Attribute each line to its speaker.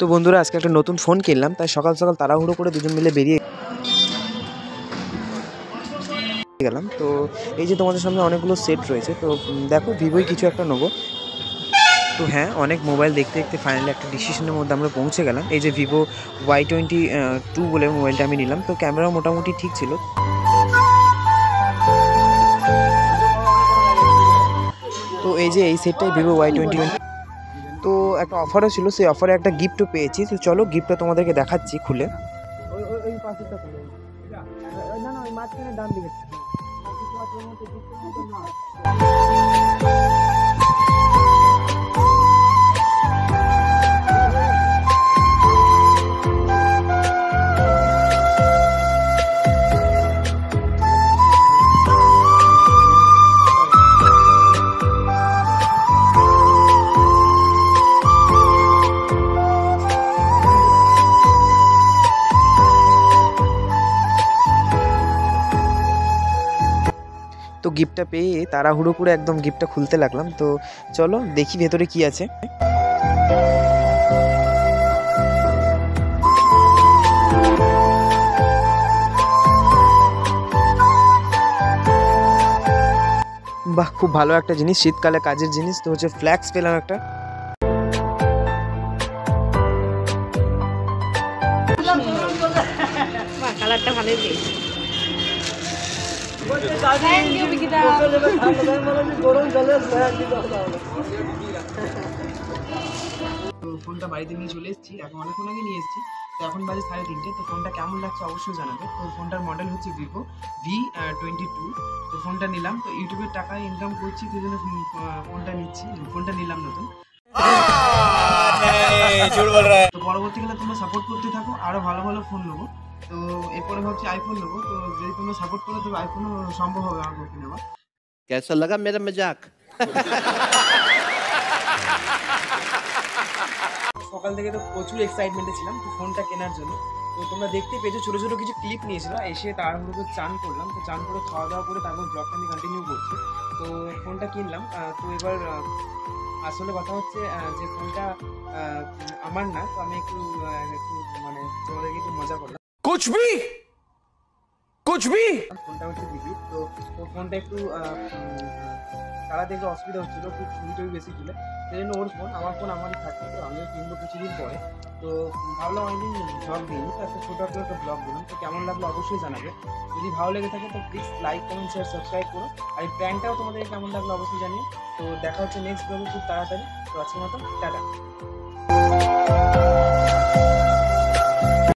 Speaker 1: তো বন্ধুরা আজকে একটা নতুন ফোন কিনলাম, তাই সকাল সকাল তাড়াহুড়ো করে দুজন মিলে বেরিয়ে গেলাম। তো এই যে তোমাদের সামনে অনেকগুলো সেট রয়েছে, তো দেখো ভিভোই কিছু একটা নেবো। তো হ্যাঁ, অনেক মোবাইল দেখতে দেখতে ফাইনালি একটা ডিসিশনের মধ্যে আমরা পৌঁছে গেলাম। এই যে ভিভো Y22 বলে মোবাইলটা আমি নিলাম। তো ক্যামেরাও মোটামুটি ঠিক ছিল। তো এই যে এই সেটটাই ভিভো Y22। তো একটা অফারও ছিল, সেই অফারে একটা গিফটও পেয়েছি। তো চলো গিফটটা তোমাদেরকে দেখাচ্ছি খুলে। ওই পাশেরটা খুলে, না না ওই মাঝখানে ডান দিকে। তো গিফটটা পেয়ে তাড়াহুড়ো করে একদম গিফটটা খুলতে লাগলাম। তো চলো দেখি ভেতরে কি আছে। বাহ, খুব ভালো একটা জিনিস, শীতকালে কাজের জিনিস। তো হচ্ছে ফ্ল্যাক্স পেলাম একটা।
Speaker 2: কালারটা ভালোই পেয়েছি।
Speaker 1: ফোনটা বাড়িতে নিয়ে চলে এসেছি, এখন অনেকক্ষণ আগে নিয়ে এসেছি। তো এখন বাজে 3:30। তো ফোনটা কেমন লাগছে অবশ্যই জানাবে। তো ফোনটার মডেল হচ্ছে ভিভো V22। তো ফোনটা নিলাম, তো ইউটিউবের টাকায় ইনকাম করছি, সেই জন্য ফোনটা নিচ্ছি, ফোনটা নিলাম নতুন। তো পরবর্তীকালে তোমরা সাপোর্ট করতে থাকো, আরো ভালো ভালো ফোন নেবো। তো এরপরে ভাবছি আইফোন নেবো। তো যদি তোমরা সাপোর্ট করো তবে আইফোনও সম্ভব হবে আমার পক্ষে নেওয়া।
Speaker 3: कैसा लगा मेरा मजाक?
Speaker 1: সকাল থেকে তো প্রচুর এক্সাইটমেন্টে ছিলাম তো ফোনটা কেনার জন্য। তো তোমরা দেখতে পেয়েছো ছোটো ছোটো কিছু ক্লিপ নিয়েছিল, এসে তাড়াহুড়ো করে চান করলাম। তো চান করে খাওয়া দাওয়া করে তারপর ব্লগটা আমি কন্টিনিউ করছি। তো ফোনটা কিনলাম। তো এবার আসলে কথা হচ্ছে যে ফোনটা আমার না, তো আমি একটু মানে তোমাদেরকে একটু মজা করলাম।
Speaker 3: कुछ भी
Speaker 1: ফোনটা হচ্ছে দিদি। তো ওর ফোনটা একটু চালাতে একটু অসুবিধা হচ্ছিলো, খুব ছবি বেশি ছিল, সেই জন্য ওর ফোন আমার ফোন আমারই থাকছে। তো আমিও কিনবো কিছুদিন পরে। তো ভাবলাম অনেকদিন ব্লগ দিইনি, তো একটা ছোটো একটা ব্লগ দিলাম। তো কেমন লাগলো অবশ্যই জানাবে। যদি ভালো লেগে থাকে তো please like comment share subscribe করো। আর এই প্র্যাঙ্কটাও তোমাদের কেমন লাগলো অবশ্যই জানিও। তো দেখা হচ্ছে নেক্সট ব্লগে খুব তাড়াতাড়ি। তো আজকের মতো টাটা।